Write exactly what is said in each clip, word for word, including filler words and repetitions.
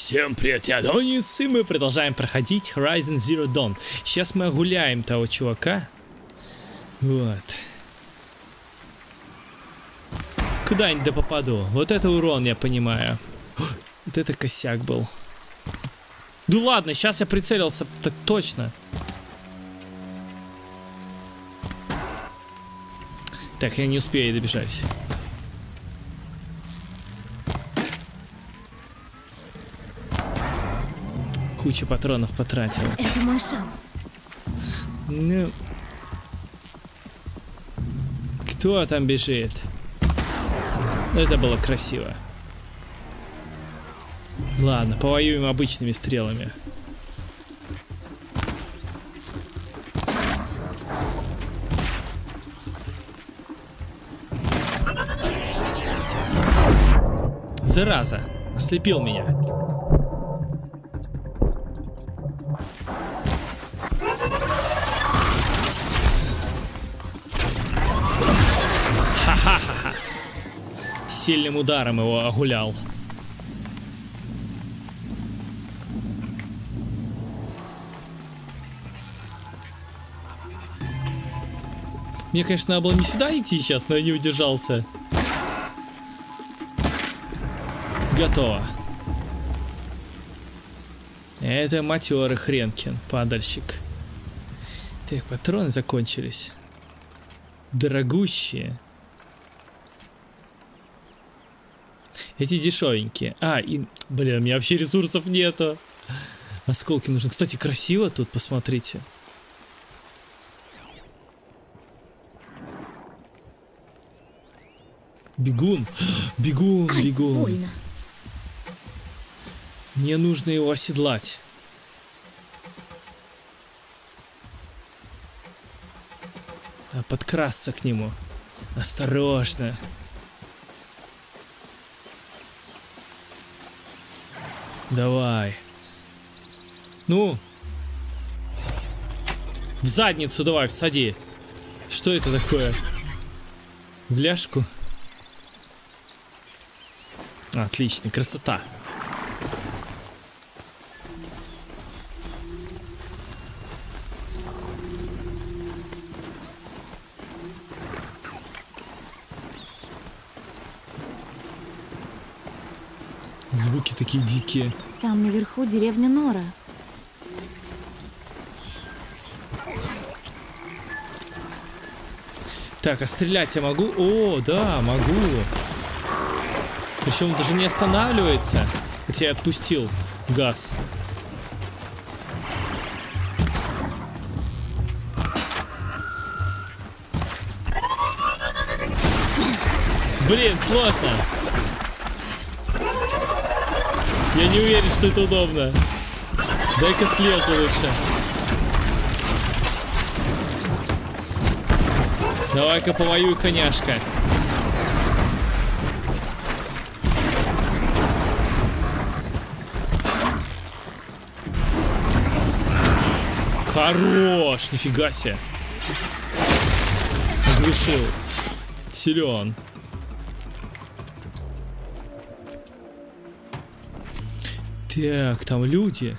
Всем привет, я Адонис, и мы продолжаем проходить Horizon Zero Dawn. Сейчас мы огуляем того чувака. Вот. Куда-нибудь да попаду. Вот это урон, я понимаю. Вот это косяк был. Ну ладно, сейчас я прицелился. Так точно. Так, я не успею добежать. Куча патронов потратил. Это мой шанс. Ну... Кто там бежит? Это было красиво. Ладно, повоюем обычными стрелами. Зараза, ослепил меня. Ха-ха-ха-ха. Сильным ударом его огулял. Мне, конечно, надо было не сюда идти сейчас, но я не удержался. Готово. Это матерый Хренкин, падальщик. Так, патроны закончились. Дорогущие. Эти дешевенькие. А, и... Блин, у меня вообще ресурсов нету. Осколки нужны. Кстати, красиво тут, посмотрите. Бегун. Бегун, Ай, бегун. больно. Мне нужно его оседлать. А подкрасться к нему. Осторожно. Давай. Ну. В задницу давай, всади. Что это такое? В ляжку? Отлично, красота. Звуки такие дикие. Там наверху деревня Нора. Так, а стрелять я могу? О, да, могу. Причем даже не останавливается. Хотя я отпустил газ. Блин, сложно. Я не уверен, что это удобно. Дай-ка слезу лучше. Давай-ка повоюй, коняшка. Хорош, нифига себе. Оглушил. Силен. Так, там люди.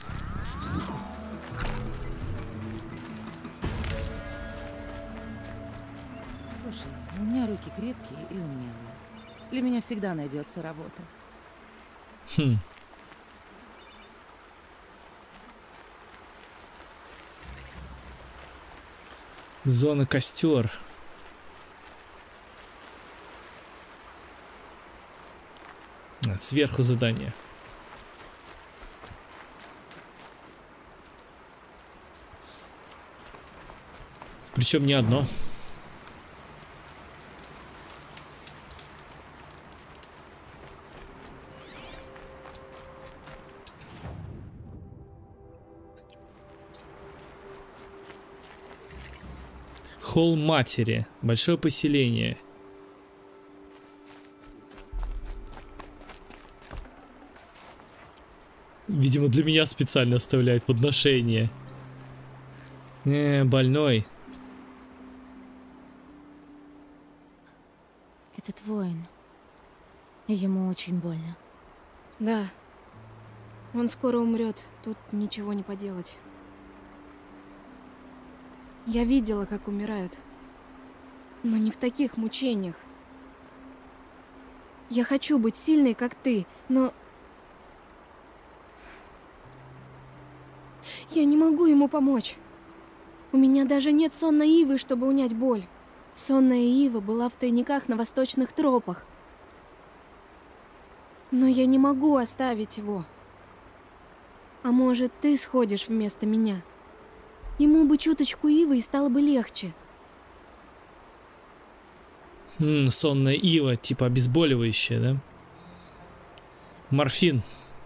Слушай, у меня руки крепкие и умелые. Для меня всегда найдется работа. Хм. Зона костер. А, сверху задание. Причем не одно. Холм матери. Большое поселение. Видимо, для меня специально оставляет подношение. Э, больной. Этот воин. И ему очень больно. Да. Он скоро умрет, тут ничего не поделать. Я видела, как умирают. Но не в таких мучениях. Я хочу быть сильной, как ты, но... Я не могу ему помочь. У меня даже нет сонной ивы, чтобы унять боль. Сонная ива была в тайниках на восточных тропах. Но я не могу оставить его. А может, ты сходишь вместо меня? Ему бы чуточку ивы и стало бы легче. М, сонная ива, типа обезболивающая, да? Морфин.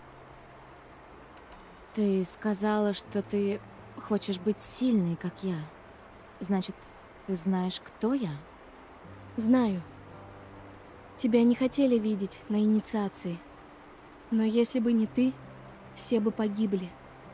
Ты сказала, что ты хочешь быть сильной, как я. Значит, ты знаешь, кто я? Знаю. Тебя не хотели видеть на инициации. Но если бы не ты, все бы погибли.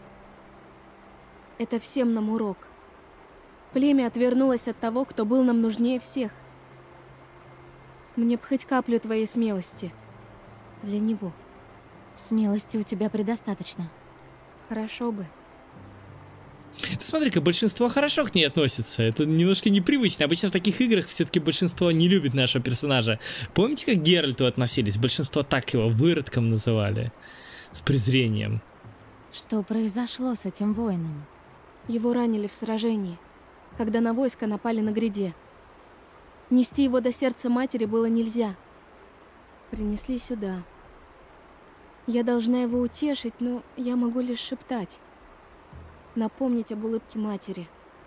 Это всем нам урок. Племя отвернулось от того, кто был нам нужнее всех. Мне б хоть каплю твоей смелости. Для него. Смелости у тебя предостаточно. Хорошо бы. Смотри-ка, большинство хорошо к ней относится. Это немножко непривычно. Обычно в таких играх все-таки большинство не любит нашего персонажа. Помните, как к Геральту относились? Большинство так его выродком называли. С презрением. Что произошло с этим воином? Его ранили в сражении, когда на войско напали на гряде. Нести его до сердца матери было нельзя. Принесли сюда. Я должна его утешить, но я могу лишь шептать. Напомнить об улыбке матери.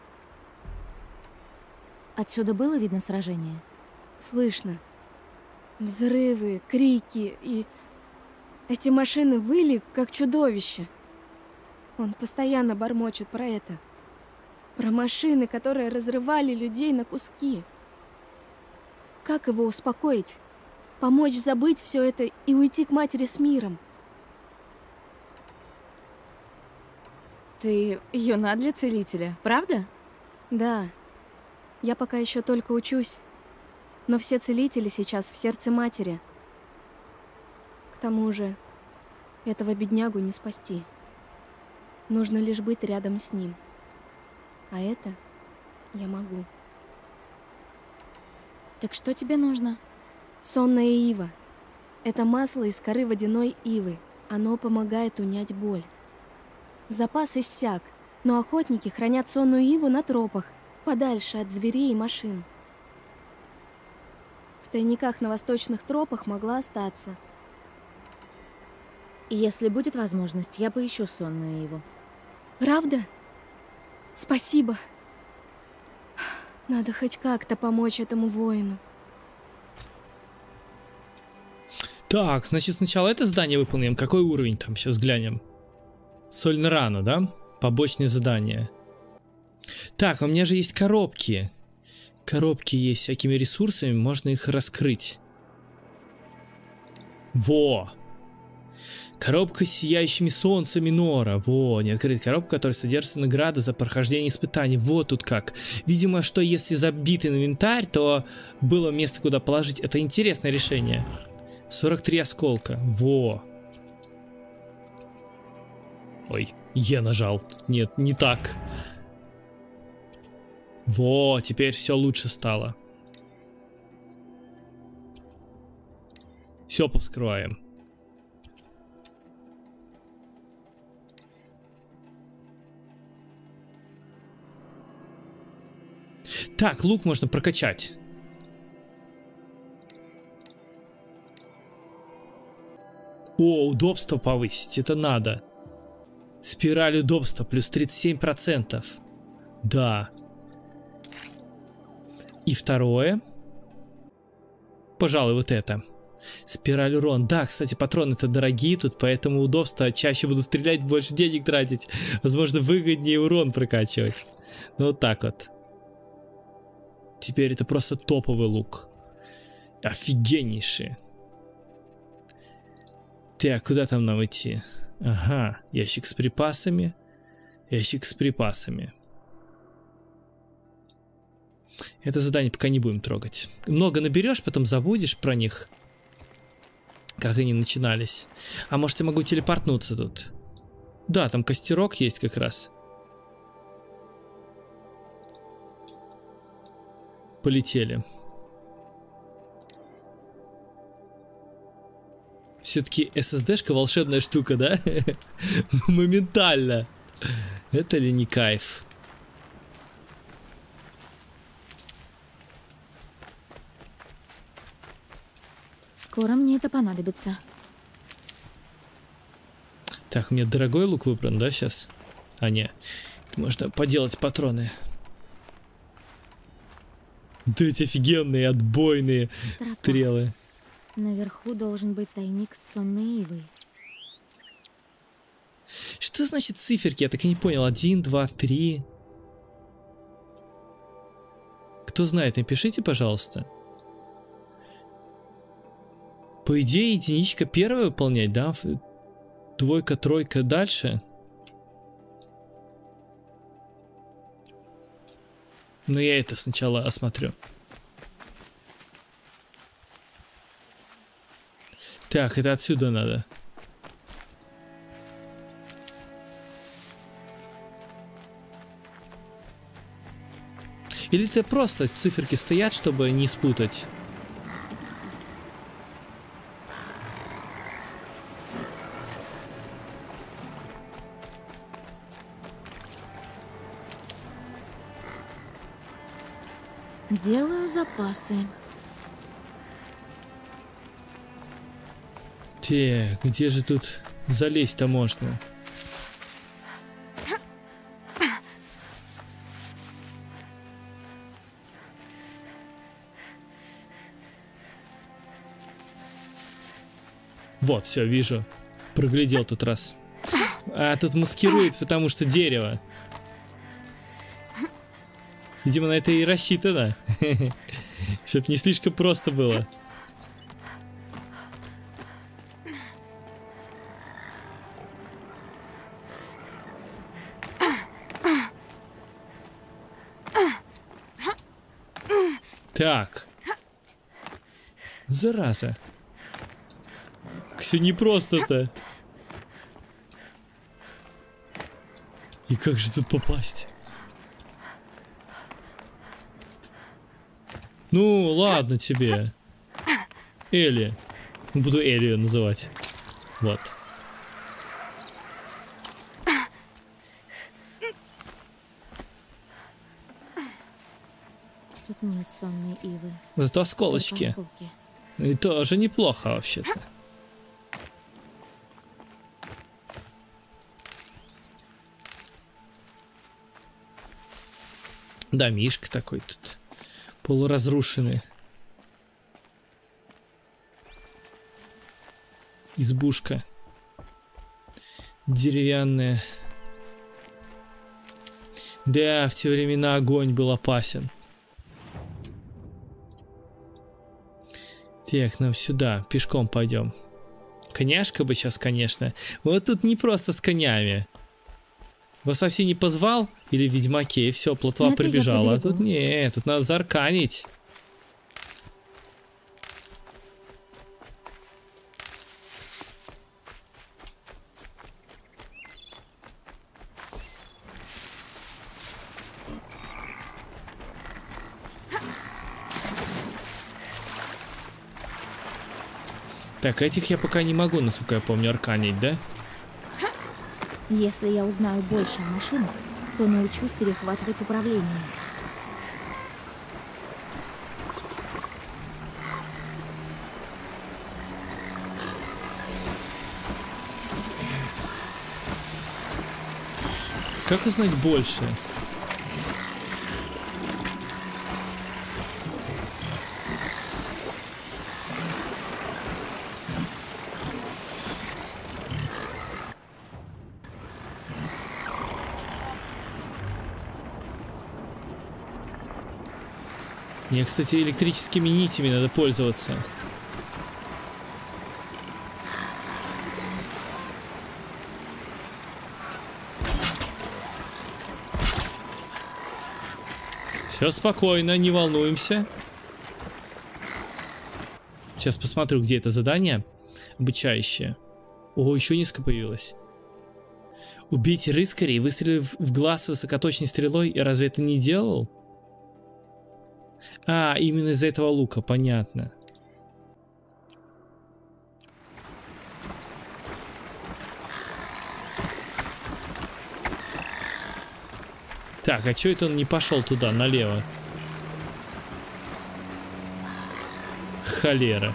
Отсюда было видно сражение? Слышно. Взрывы, крики и... Эти машины выли, как чудовища. Он постоянно бормочет про это. Про машины, которые разрывали людей на куски. Как его успокоить? Помочь забыть все это и уйти к матери с миром? Ты юна для целителя, правда? Да. Я пока еще только учусь. Но все целители сейчас в сердце матери. К тому же, этого беднягу не спасти. Нужно лишь быть рядом с ним. А это я могу. Так что тебе нужно? Сонная ива. Это масло из коры водяной ивы. Оно помогает унять боль. Запас иссяк, но охотники хранят сонную иву на тропах, подальше от зверей и машин. В тайниках на восточных тропах могла остаться. Если будет возможность, я поищу сонную иву. Правда? Спасибо. Надо хоть как-то помочь этому воину. Так, значит, сначала это задание выполним. Какой уровень там? Сейчас глянем. Сольная рана, да? Побочные задания. Так, у меня же есть коробки. Коробки есть с всякими ресурсами. Можно их раскрыть. Во! Коробка с сияющими солнцами Нора. Во, не открыть коробка, которая содержится награда за прохождение испытаний. Вот тут как. Видимо, что если забит инвентарь, то было место, куда положить. Это интересное решение. сорок три осколка. Во. Ой, я нажал. Нет, не так. Во, теперь все лучше стало. Все повскрываем. Так, лук можно прокачать. О, удобство повысить, это надо. Спираль удобства плюс тридцать семь процентов. Да. И второе. Пожалуй, вот это. Спираль урон. Да, кстати, патроны-то дорогие тут, поэтому удобство. Чаще буду стрелять, больше денег тратить. Возможно, выгоднее урон прокачивать. Ну, вот так вот. Теперь это просто топовый лук. Офигеннейший. Так, куда там нам идти? Ага, ящик с припасами. Ящик с припасами. Это задание пока не будем трогать. Много наберешь, потом забудешь про них. как они начинались. А может, я могу телепортнуться тут? Да, там костерок есть как раз. Полетели. Все-таки эс эс ди-шка волшебная штука, да? Моментально. Это ли не кайф? Скоро мне это понадобится. Так, у меня дорогой лук выбран, да, сейчас? А, не. Можно поделать патроны. Да эти офигенные, отбойные Тропа. стрелы. Наверху должен быть тайник с сонной ивой. Что значит циферки? Я так и не понял. Один, два, три. Кто знает, напишите, пожалуйста. По идее, единичка первая выполнять, да? Двойка, тройка дальше. Но я это сначала осмотрю. Так, это отсюда надо. Или это просто циферки стоят, чтобы не спутать? Делаю запасы. Те, где же тут залезть-то можно? Вот, все, вижу. Проглядел тут раз. А тут маскирует, потому что дерево. Видимо, на это и рассчитано. Чтоб не слишком просто было. Так. Зараза. Все непросто-то. И как же тут попасть? Ну, ладно тебе. Элли. Буду Элли ее называть. Вот. Тут нет сонной ивы. Зато осколочки. Осколки. И тоже неплохо вообще-то. Домишка такой тут. Полуразрушенный. Избушка. Деревянная. Да, в те времена огонь был опасен. Так, нам сюда. Пешком пойдем. Коняшка бы сейчас, конечно. Вот тут не просто с конями. В Ассасине позвал, или в Ведьмаке, и все, плотва Смотри, прибежала. А тут нет, тут надо зарканить. Так, этих я пока не могу, насколько я помню, арканить, да? Если я узнаю больше о машинах, то научусь перехватывать управление. Как узнать больше? Мне, кстати, электрическими нитями надо пользоваться. Все спокойно, не волнуемся. Сейчас посмотрю, где это задание. Обучающее. О, еще несколько появилось. Убейте рыскарей, выстрелив в глаз высокоточной стрелой. И разве это не делал? А, именно из-за этого лука, понятно. Так, а чё это он не пошел туда, налево? Холера.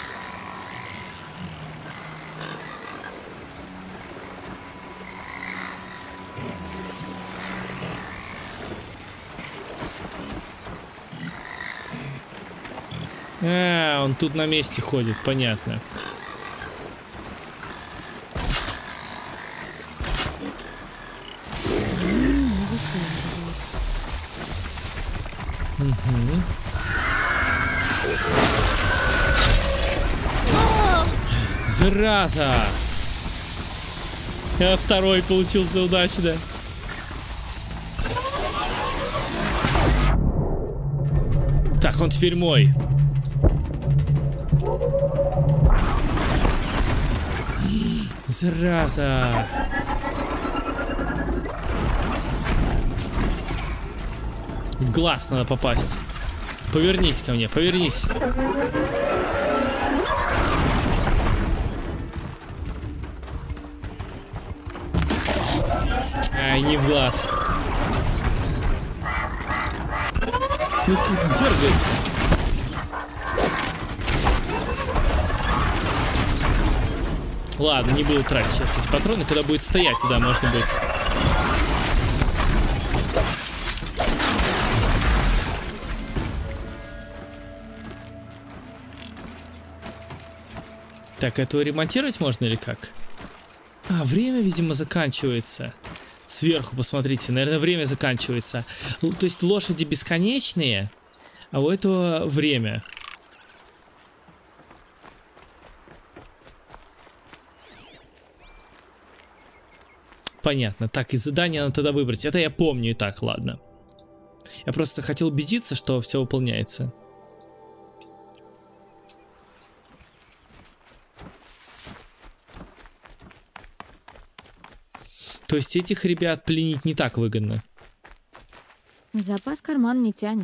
А, он тут на месте ходит, понятно. Угу. Зараза! А второй получился удачно. Так, он теперь мой. Зараза! В глаз надо попасть. Повернись ко мне, повернись. Ай, не в глаз. Ну тут дергается. Ладно, не буду тратить сейчас эти патроны. Когда будет стоять, тогда можно будет. Так, этого ремонтировать можно или как? А, время, видимо, заканчивается. Сверху посмотрите, наверное, время заканчивается. То есть лошади бесконечные, а у этого время. Понятно. Так, и задание надо тогда выбрать. Это я помню и так, ладно. Я просто хотел убедиться, что все выполняется. То есть этих ребят пленить не так выгодно. Запас карман не тянет.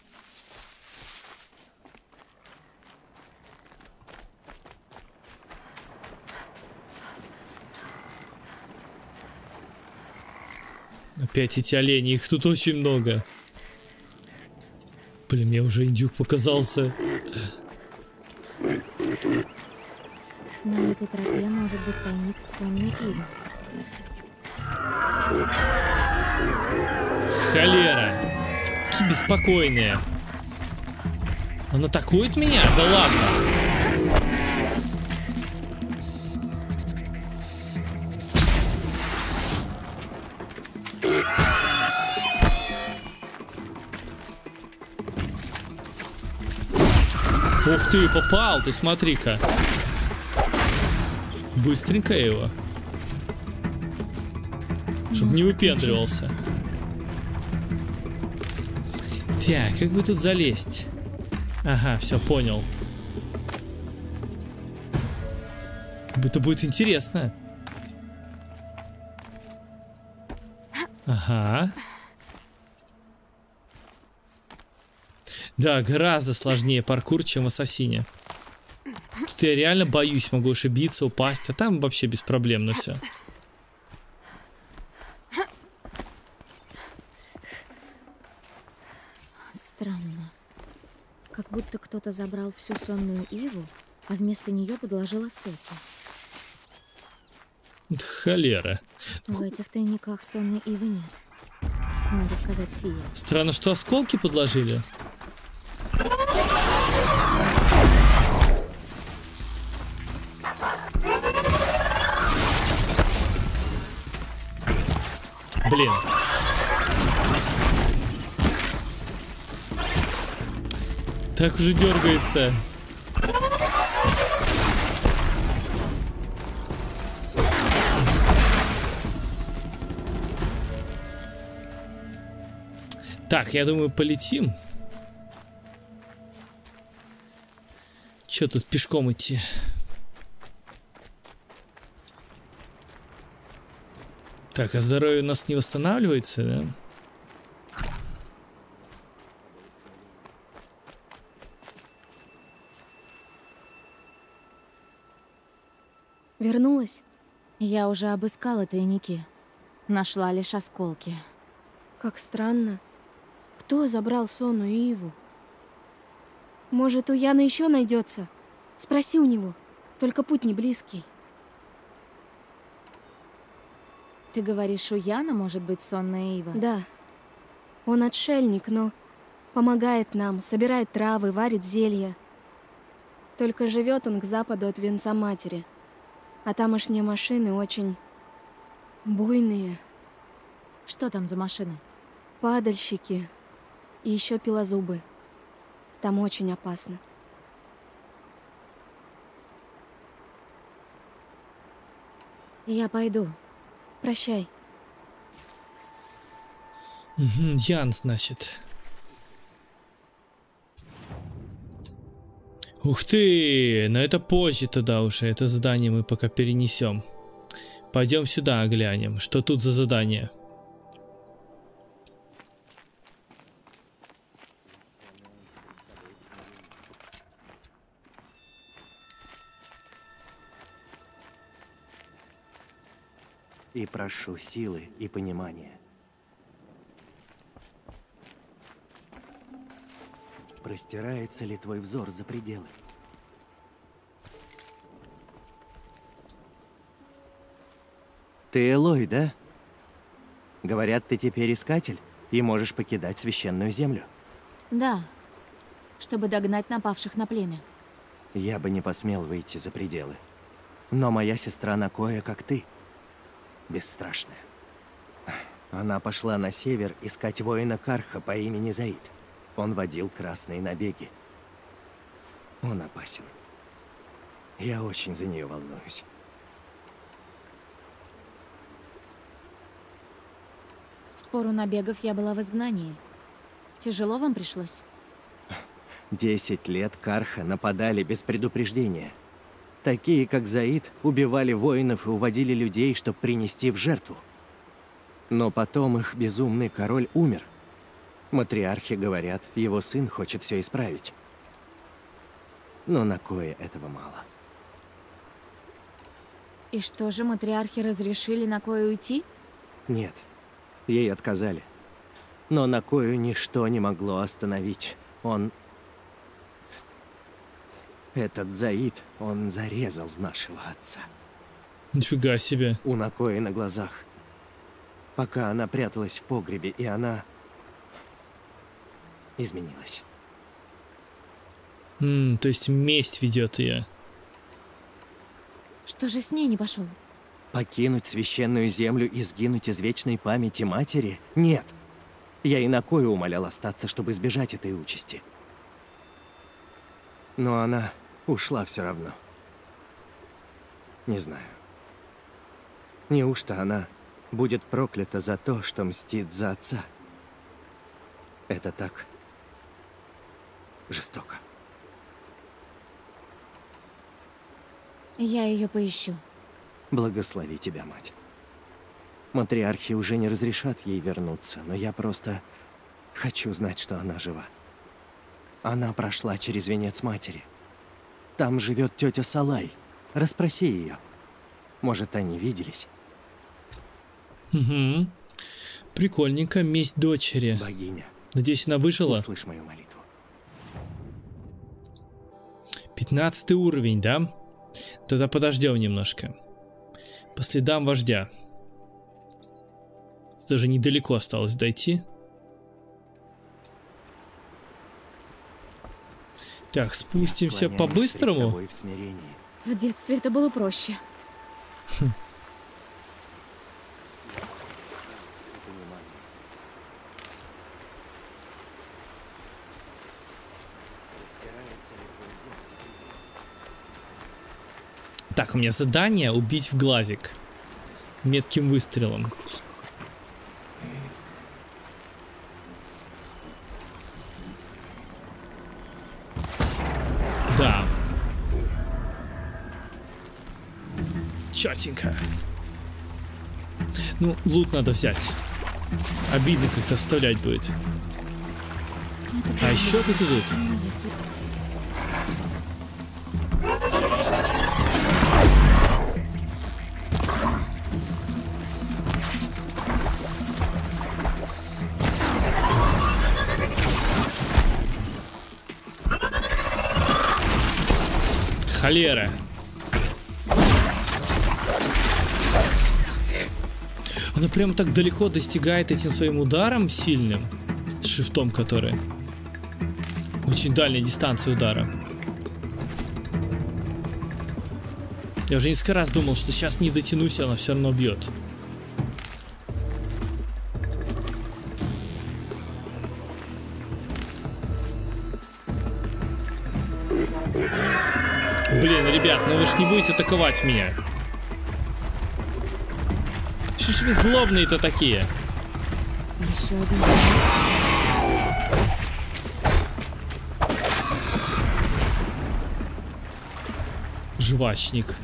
Опять эти олени, их тут очень много. Блин, мне уже индюк показался. На этой тропе может быть тайник сонной ивы. Холера. Какие беспокойные. Он атакует меня? Да ладно. Ух ты, попал, ты смотри-ка. Быстренько его. Чтоб не выпендривался. Так, как бы тут залезть? Ага, все, понял. Это будет интересно. Ага. Да, гораздо сложнее паркур, чем в Ассасине. Тут я реально боюсь, могу ошибиться, упасть, а там вообще беспроблемно все. Странно. Как будто кто-то забрал всю сонную иву, а вместо нее подложил осколки. Холера. В этих тайниках сонной ивы нет. Надо сказать Фие. Странно, что осколки подложили. Блин. Так уже дергается. Так, я думаю, полетим. Че тут пешком идти? Так, а здоровье у нас не восстанавливается, да? Вернулась? Я уже обыскала тайники. Нашла лишь осколки. Как странно. Кто забрал Сонну и Иву? Может, у Яна еще найдется? Спроси у него. Только путь не близкий. Ты говоришь, у Яна может быть сонная Ива? Да. Он отшельник, но помогает нам, собирает травы, варит зелья. Только живет он к западу от венца матери. А тамошние машины очень буйные. Что там за машины? Падальщики и еще пилозубы. Там очень опасно. Я пойду. Прощай. Угу, Ян, значит. Ух ты! Но это позже тогда уже. Это задание мы пока перенесем. Пойдем сюда глянем, что тут за задание. И прошу силы и понимания. Простирается ли твой взор за пределы? Ты Элой, да? Говорят, ты теперь искатель и можешь покидать священную землю. Да, чтобы догнать напавших на племя. Я бы не посмел выйти за пределы. Но моя сестра Накоя, как ты, бесстрашная. Она пошла на север искать воина Карха по имени Заид. Он водил красные набеги. Он опасен. Я очень за нее волнуюсь. В пору набегов я была в изгнании. Тяжело вам пришлось? Десять лет Карха нападали без предупреждения. Такие, как Заид, убивали воинов и уводили людей, чтобы принести в жертву. Но потом их безумный король умер. Матриархи говорят, его сын хочет все исправить. Но Накое этого мало. И что же, матриархи разрешили Накое уйти? Нет, ей отказали. Но Накою ничто не могло остановить. Он... Этот Заид, он зарезал нашего отца. Нифига себе. У Накои на глазах. Пока она пряталась в погребе, и она... изменилась. М, то есть месть ведет ее. Что же с ней не пошел? Покинуть священную землю и сгинуть из вечной памяти матери? Нет. Я и Накою умолял остаться, чтобы избежать этой участи. Но она ушла все равно. Не знаю. Неужто она будет проклята за то, что мстит за отца? Это так жестоко. Я ее поищу. Благослови тебя, мать. Матриархи уже не разрешат ей вернуться, но я просто хочу знать, что она жива. Она прошла через венец матери. Там живет тетя Салай. Расспроси ее. Может, они виделись? Угу. Прикольненько. Месть дочери. Богиня, Надеюсь, она выжила. услышь мою молитву. Пятнадцатый уровень, да? Тогда подождем немножко. По следам вождя. Даже недалеко осталось дойти. Так, спустимся по-быстрому. В детстве это было проще. Так, у меня задание убить в глазик. Метким выстрелом. Да. Чётенько. Ну, лут надо взять. Обидно как-то оставлять будет. А еще тут идут. Холера. Она прям так далеко достигает этим своим ударом сильным. С шифтом который. Очень дальняя дистанция удара. Я уже несколько раз думал, что сейчас не дотянусь, она все равно бьет. Блин, ребят, ну вы ж не будете атаковать меня. Что ж вы злобные-то такие? Еще один. Жвачник.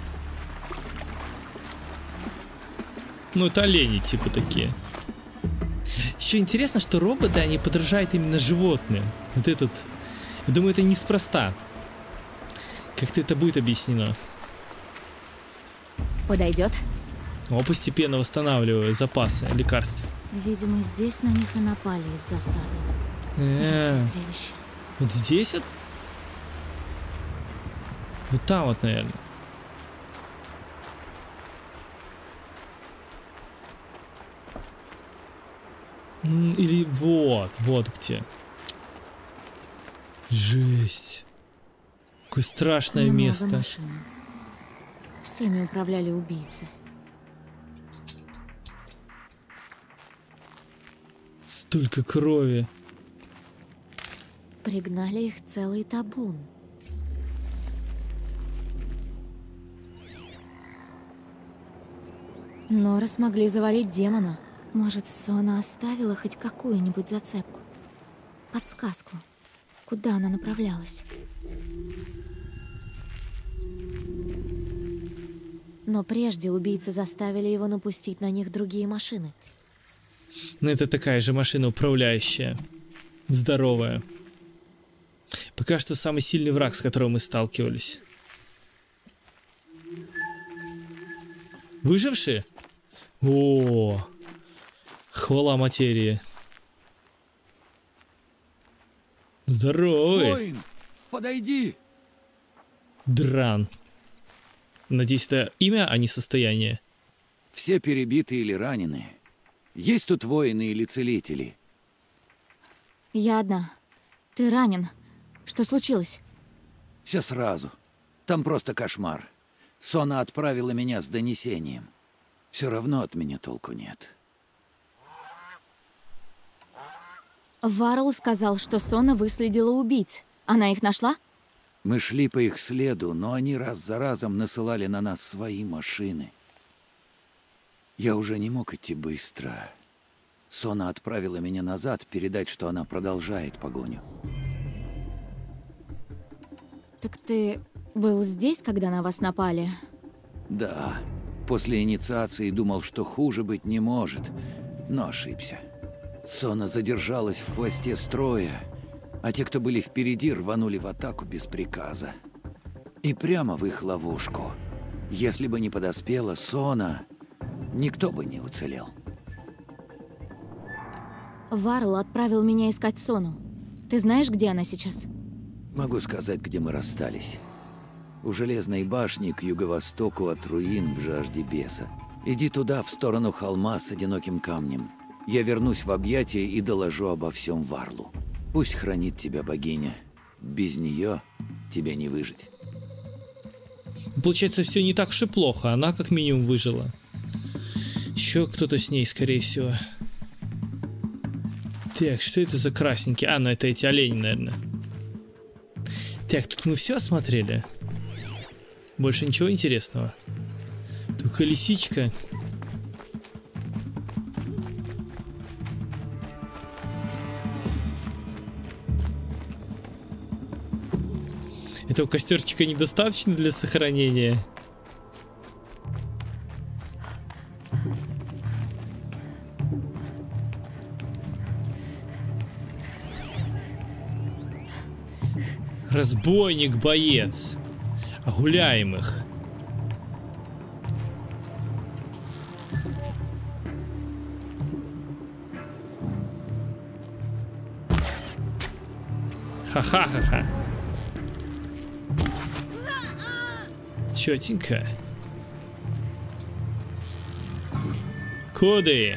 Ну, это олени, типа, такие. Еще интересно, что роботы, они подражают именно животным. Вот этот... Я думаю, это неспроста. Как-то это будет объяснено. Подойдет? О, постепенно восстанавливаю запасы лекарств. Видимо, здесь на них и напали из засады. Э-э-э. Жуткое зрелище. Вот здесь вот? Вот там вот, наверное. Или вот, вот где. Жесть. Какое страшное Много место. машин. Всеми управляли убийцы. Столько крови. Пригнали их целый табун. Нора смогли завалить демона. Может, Сона оставила хоть какую-нибудь зацепку? Подсказку. Куда она направлялась? Но прежде убийцы заставили его напустить на них другие машины. Ну, это такая же машина управляющая. Здоровая. Пока что самый сильный враг, с которым мы сталкивались. Выжившие? О, хвала материи. Здоровый. Воин, подойди. Дран. Надеюсь, это имя, а не состояние. Все перебиты или ранены. Есть тут воины или целители? Я одна. Ты ранен. Что случилось? Все сразу. Там просто кошмар. Сона отправила меня с донесением. Все равно от меня толку нет. Варл сказал, что Сона выследила убийц. Она их нашла? Мы шли по их следу, но они раз за разом насылали на нас свои машины. Я уже не мог идти быстро. Сона отправила меня назад передать, что она продолжает погоню. Так ты был здесь, когда на вас напали? Да, после инициации думал, что хуже быть не может, но ошибся. Сона задержалась в хвосте строя, а те, кто были впереди, рванули в атаку без приказа. И прямо в их ловушку. Если бы не подоспела Сона, никто бы не уцелел. Варл отправил меня искать Сону. Ты знаешь, где она сейчас? Могу сказать, где мы расстались. У железной башни к юго-востоку от руин в жажде беса. Иди туда, в сторону холма с одиноким камнем. Я вернусь в объятия и доложу обо всем Варлу. Пусть хранит тебя богиня. Без нее тебе не выжить. Получается, все не так уж и плохо. Она как минимум выжила. Еще кто-то с ней, скорее всего. Так, что это за красненькие? А, ну это эти олени, наверное. Так, тут мы все осмотрели. Больше ничего интересного. Только лисичка. Этого костерчика недостаточно для сохранения. Разбойник-боец. Гуляем их. Ха-ха-ха-ха. Чётенько. Коды.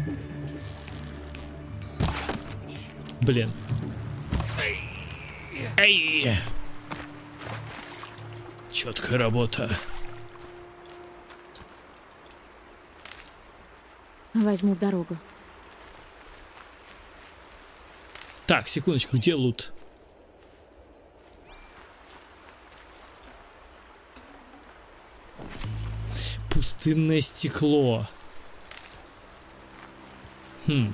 Блин. Эй! Четкая работа. Возьму в дорогу. Так, секундочку, где лут? Пустынное стекло. Хм.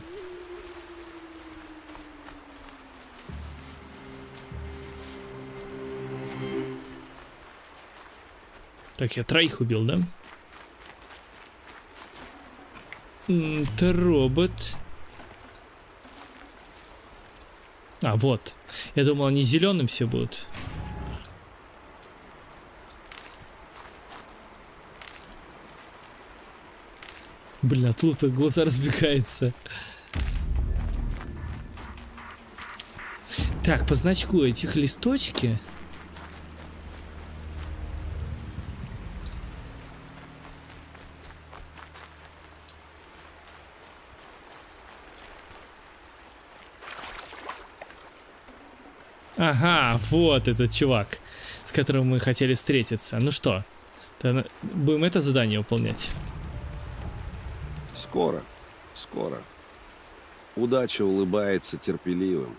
Так, я троих убил, да? Это робот. А, вот. Я думал, они зеленым все будут. Блин, от лута глаза разбегаются. Так, по значку этих листочки. Ага, вот этот чувак, с которым мы хотели встретиться. Ну что, будем это задание выполнять? Скоро, скоро. Удача улыбается терпеливым.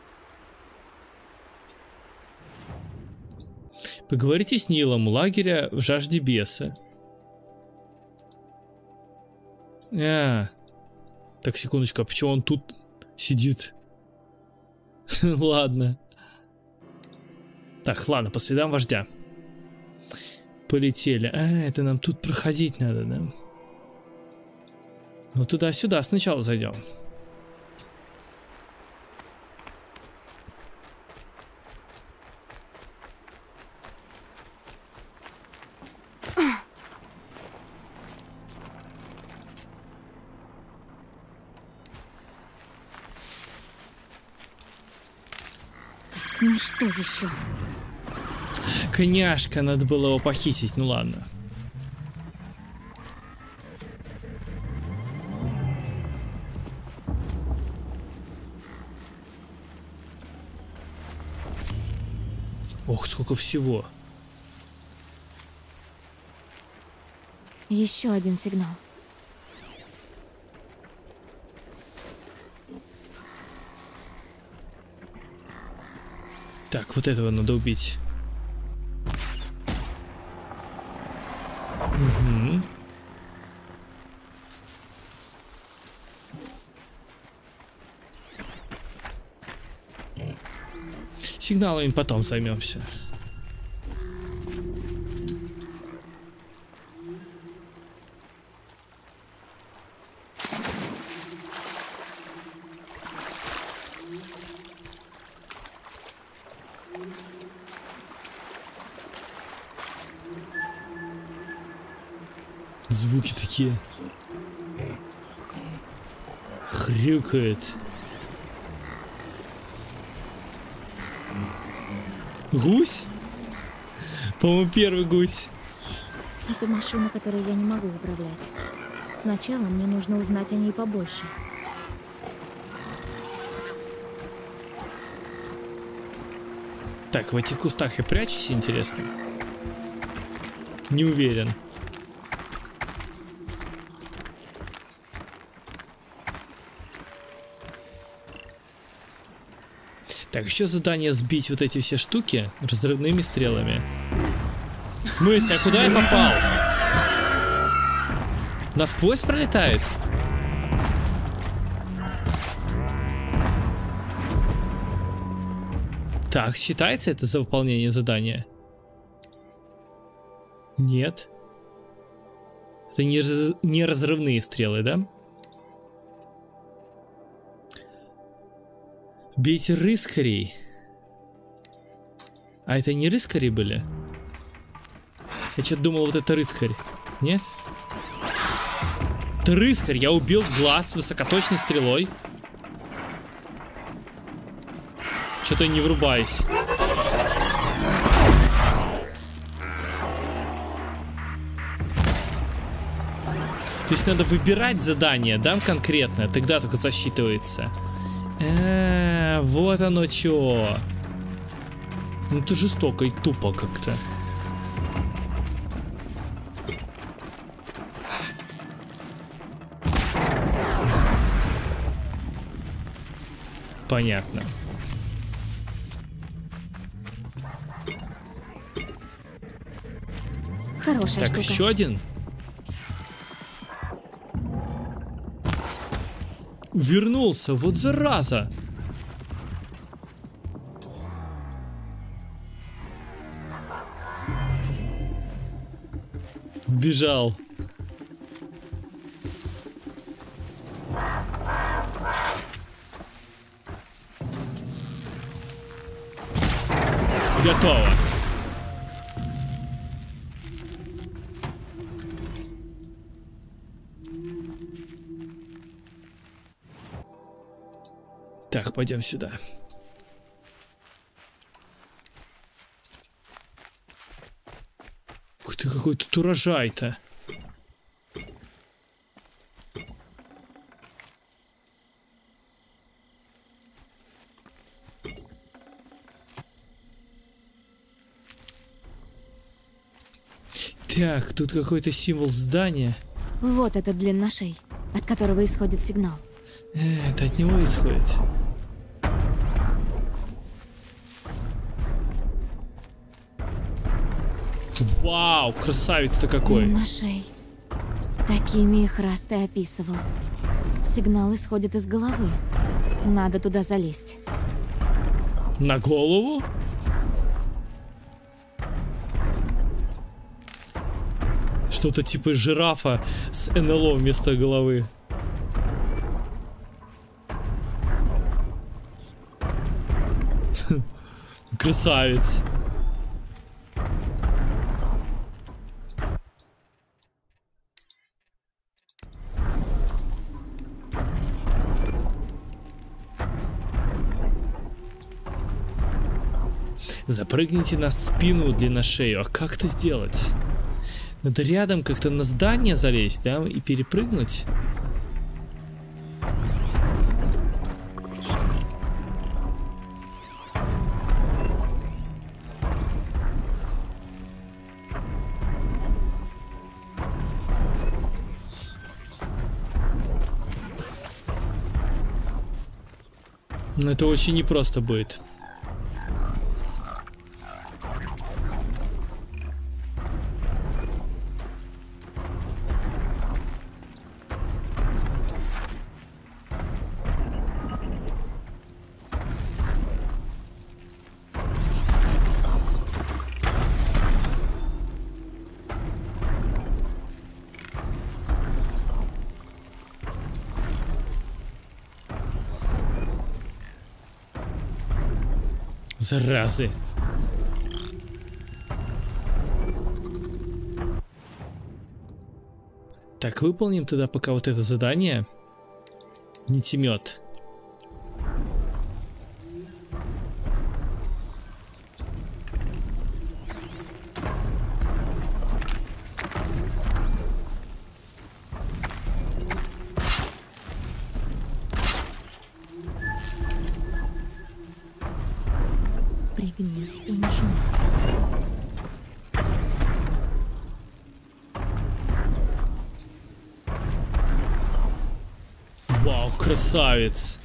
Поговорите с Нилом, лагеря в жажде беса. А, так, секундочку, а почему он тут сидит? Ладно. Так, ладно, по следам вождя. Полетели. А, это нам тут проходить надо, да? Ну, туда-сюда сначала зайдем. Так, ну что еще? Коняшка, надо было его похитить, ну ладно. Ох, сколько всего. Еще один сигнал. Так, вот этого надо убить. Угу. Сигналами потом займемся. Звуки такие. Хрюкает. Гусь? По-моему, первый гусь. Это машина, которой я не могу управлять. Сначала мне нужно узнать о ней побольше. Так, в этих кустах я прячусь, интересно? Не уверен. Так, еще задание сбить вот эти все штуки разрывными стрелами. В смысле, а куда я попал? Насквозь пролетает? Так, считается это за выполнение задания? Нет. Это не, раз... не разрывные стрелы, да? Бейте рыскарей. А это не рыскари были? Я что-то думал, вот это рыскарь. Не? Это рыскарь, я убил в глаз высокоточной стрелой. Что-то не врубаюсь. То есть надо выбирать задание, да, конкретно, тогда только засчитывается. А, вот оно чё. Ну это жестоко и тупо как-то. Понятно. Хорошая Так, штука. еще один. Вернулся, вот зараза. Бежал. Готово. Так, пойдем сюда. Ух ты, какой тут урожай-то. Так, тут какой-то символ здания. Вот этот длинношей, от которого исходит сигнал. Э, это от него исходит. Вау, красавец-то какой. Длинношей. Такими их раз ты описывал. Сигнал исходит из головы. Надо туда залезть. На голову? Что-то типа жирафа с эн эл о вместо головы. Красавец. Запрыгните на спину длинношею. А как это сделать? Надо рядом как-то на здание залезть, да, и перепрыгнуть. Но это очень непросто будет. Заразы. Так, выполним тогда пока вот это задание. Нитемет. Пригнись и не шуми. Вау, красавец.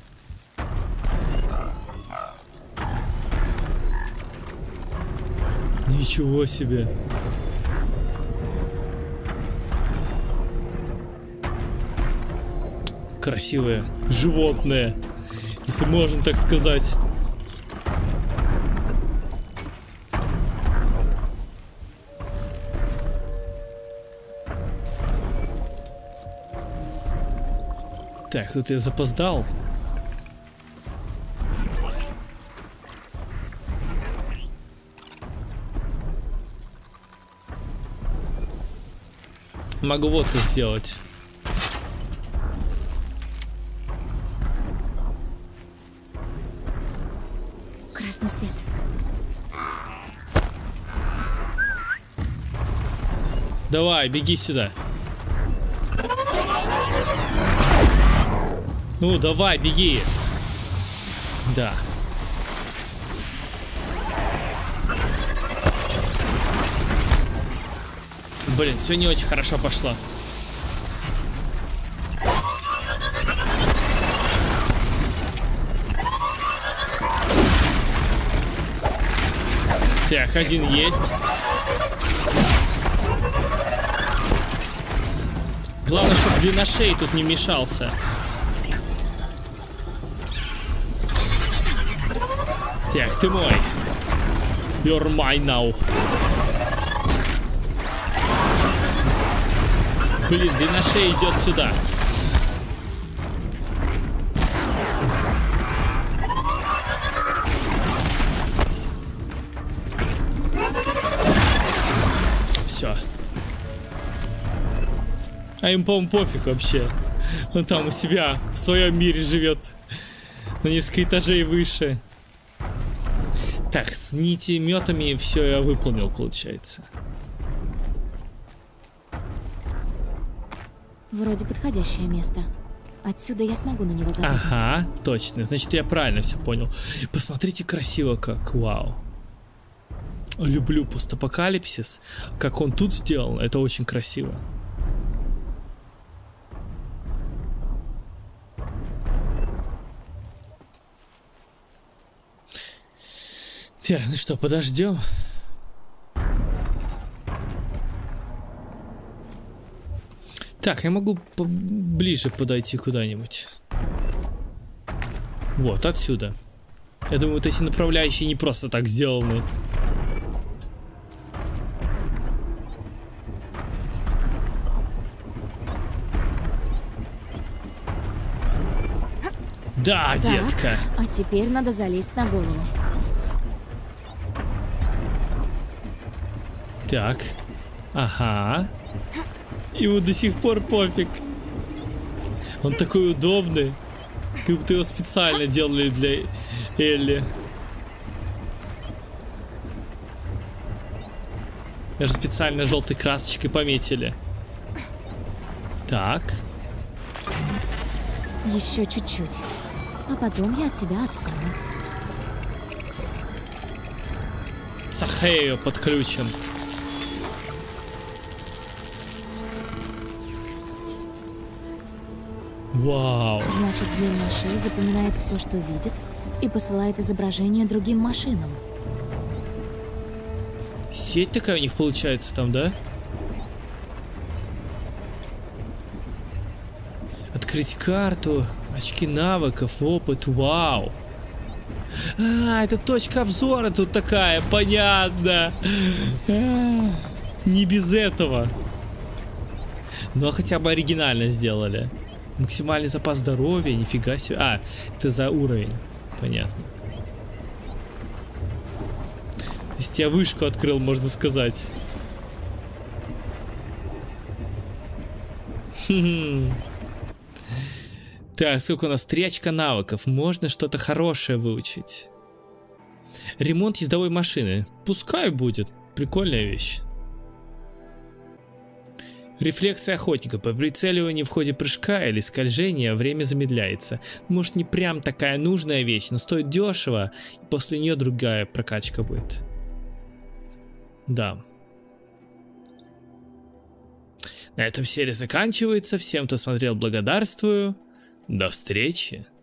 Ничего себе. Красивое животное, если можно так сказать. Так, тут я запоздал. Могу вот как сделать. Красный свет. Давай, беги сюда. Ну, давай, беги. Да. Блин, все не очень хорошо пошло. Так, один есть. Главное, чтобы длинношей тут не мешался. Так, ты мой. You're mine now. Блин, длинношей идет сюда. Все. А им, по-моему, пофиг вообще. Он там у себя в своем мире живет. На несколько этажей выше. Так, с нитиметами все я выполнил, получается. Вроде подходящее место. Отсюда я смогу на него запрыгнуть. Ага, точно. Значит, я правильно все понял. Посмотрите, красиво как. Вау. Люблю постапокалипсис. Как он тут сделал, это очень красиво. Так, ну что, подождем. Так, я могу ближе подойти куда-нибудь. Вот, отсюда. Я думаю, вот эти направляющие не просто так сделаны. Да, Так, детка. А теперь надо залезть на голову. Так. Ага. Ему до сих пор пофиг. Он такой удобный. Как будто его специально делали для Элли. Даже специально желтой красочкой пометили. Так. Еще чуть-чуть. А потом я от тебя отстану. Сахею подключен. Вау. Значит, длинношей запоминает все, что видит, и посылает изображение другим машинам. Сеть такая у них получается там, да? Открыть карту, очки навыков, опыт, вау. А, это точка обзора тут такая, понятно. А, не без этого. Но хотя бы оригинально сделали. Максимальный запас здоровья, нифига себе. А, это за уровень. Понятно. То есть я вышку открыл, можно сказать. Хм. Так, сколько у нас? Три очка навыков. Можно что-то хорошее выучить. Ремонт ездовой машины. Пускай будет. Прикольная вещь. Рефлексы охотника. По прицеливанию в ходе прыжка или скольжения время замедляется. Может, не прям такая нужная вещь, но стоит дешево, и после нее другая прокачка будет. Да. На этом серия заканчивается. Всем, кто смотрел, благодарствую. До встречи.